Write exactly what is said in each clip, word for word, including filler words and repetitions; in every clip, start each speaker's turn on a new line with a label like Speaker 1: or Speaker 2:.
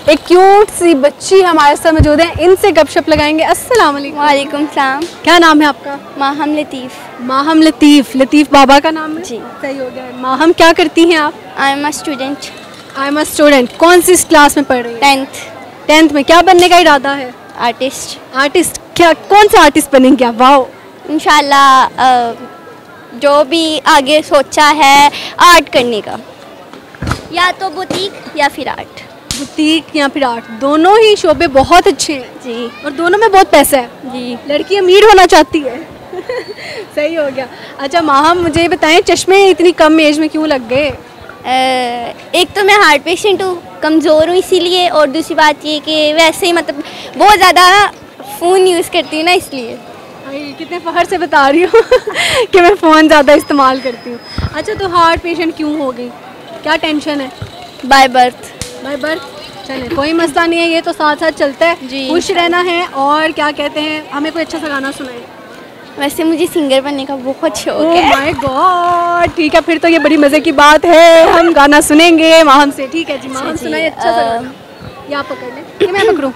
Speaker 1: एक क्यूट सी बच्ची हमारे साथ मौजूद है, इनसे गपशप लगाएंगे। अस्सलाम वालेकुम।
Speaker 2: वालेकुम सलाम।
Speaker 1: क्या नाम है आपका?
Speaker 2: माहम लतीफ़।
Speaker 1: माहम लतीफ़। लतीफ़ बाबा का नाम है?
Speaker 2: जी
Speaker 1: सही हो गया। माहम क्या करती हैं आप?
Speaker 2: I am a student.
Speaker 1: I am a student. कौन सी क्लास में पढ़ रही हैं?
Speaker 2: टेंथ।
Speaker 1: टेंथ में। क्या बनने का इरादा है?
Speaker 2: आर्टिस्ट।
Speaker 1: आर्टिस्ट। क्या कौन सा आर्टिस्ट बनेंगे आप? वाओ।
Speaker 2: इंशाल्लाह जो भी आगे सोचा है आर्ट करने का, या तो बुटीक या फिर आर्ट।
Speaker 1: बुटीक या फिर आर्ट, दोनों ही शोबे बहुत अच्छे हैं
Speaker 2: जी
Speaker 1: और दोनों में बहुत पैसा है।
Speaker 2: जी।
Speaker 1: लड़की अमीर होना चाहती है। सही हो गया। अच्छा माहम, मुझे ये बताएं, चश्मे इतनी कम एज में क्यों लग गए?
Speaker 2: एक तो मैं हार्ट पेशेंट हूँ, कमज़ोर हूँ इसीलिए, और दूसरी बात ये कि वैसे ही मतलब बहुत ज़्यादा फ़ोन यूज़ करती हूँ ना, इसलिए।
Speaker 1: कितने फ़ख्र से बता रही हूँ कि मैं फ़ोन ज़्यादा इस्तेमाल करती हूँ। अच्छा, तो हार्ट पेशेंट क्यों हो गई? क्या टेंशन है?
Speaker 2: By birth.
Speaker 1: By birth. चले, कोई मसला नहीं है, ये तो साथ साथ चलता है।
Speaker 2: जी,
Speaker 1: खुश रहना है। और क्या कहते हैं, हमें कोई अच्छा सा गाना सुनाए।
Speaker 2: वैसे मुझे सिंगर बनने का बहुत शौक
Speaker 1: ओह
Speaker 2: है।
Speaker 1: माय गॉड, ठीक है, फिर तो ये बड़ी मज़े की बात है। हम गाना सुनेंगे माहम से। ठीक है जी, माहम सुनाइए अच्छा सा गाना। या पकड़ लें कि मैं पकड़ूं?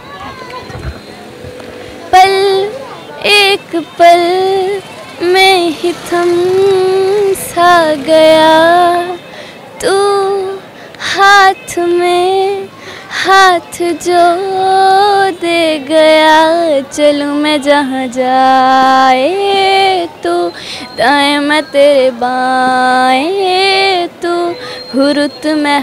Speaker 2: पल एक पल में ही थम सा गया, तू हाथ में हाथ जो दे गया, चलूँ मैं जहाँ जाए तू, दाएं मैं तेरे बाएं तू, हुरुत में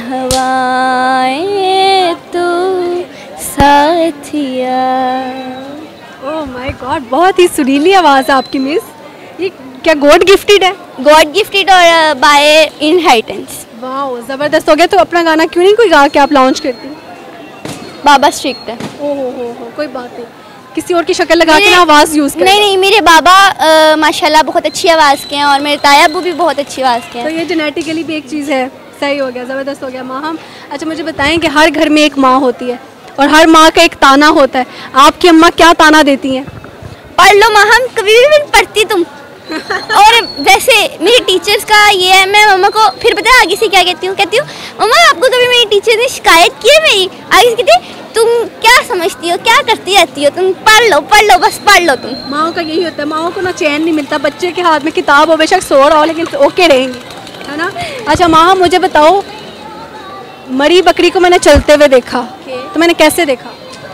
Speaker 2: हवाएं तू, साथिया।
Speaker 1: ओह माय गॉड, बहुत ही सुरीली आवाज़ है आपकी मिस। ये क्या गॉड गिफ्टेड है?
Speaker 2: गॉड गिफ्टेड और बाय इनहेरिटेंस।
Speaker 1: वाह, ज़बरदस्त हो गया। तो अपना गाना क्यों नहीं कोई गा के आप लॉन्च करती?
Speaker 2: बाबा स्ट्रिक्ट है।
Speaker 1: ओह हो हो हो, कोई बात नहीं, किसी और की शक्ल लगा के ना आवाज़ यूज़ कर।
Speaker 2: नहीं नहीं, मेरे बाबा आ, माशाल्लाह बहुत अच्छी आवाज़ के हैं, और मेरे ताया अब्बू भी बहुत अच्छी आवाज़ के हैं।
Speaker 1: तो ये जेनेटिकली भी एक चीज़ है। सही हो गया, ज़बरदस्त हो गया माहम। अच्छा, मुझे बताएं कि हर घर में एक माँ होती है और हर माँ का एक ताना होता है। आपकी अम्मा क्या ताना देती हैं?
Speaker 2: पढ़ लो माहम, कभी भी नहीं पढ़ती तुम। और वैसे मेरे टीचर्स का ये है, मैं मम्मा को फिर पता है आगे से क्या कहती हूँ, कहती हूँ मम्मा आपको कभी मेरी टीचर ने शिकायत की है मेरी? आगे से कहती है तुम क्या समझती हो, क्या करती रहती हो, तुम पढ़ लो पढ़ लो बस पढ़ लो तुम।
Speaker 1: माओ का यही होता है, माओ को ना चैन नहीं मिलता। बच्चे के हाथ में किताब हो, बेशक सो रहा हो, लेकिन ओके रहेंगे, है ना। अच्छा माँ, मुझे बताओ, मरी बकरी को मैंने चलते हुए देखा, तो मैंने कैसे देखा?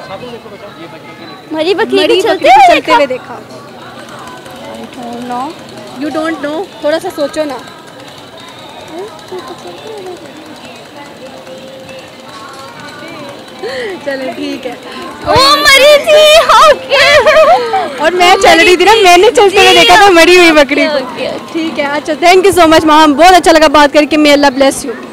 Speaker 2: मरी बकरी
Speaker 1: मरी
Speaker 2: को
Speaker 1: बकरी
Speaker 2: चलते
Speaker 1: को
Speaker 2: हुए
Speaker 1: चलते हुए देखा।
Speaker 2: No,
Speaker 1: you don't know? थोड़ा सा सोचो ना। चलो ठीक है।
Speaker 2: ओ मरी थी, ओके।
Speaker 1: और मैं चल रही थी ना, मैंने चलते हुए देखा था मरी हुई बकरी को। ठीक है। अच्छा, थैंक यू सो मच माम, बहुत अच्छा लगा बात करके। May Allah bless you.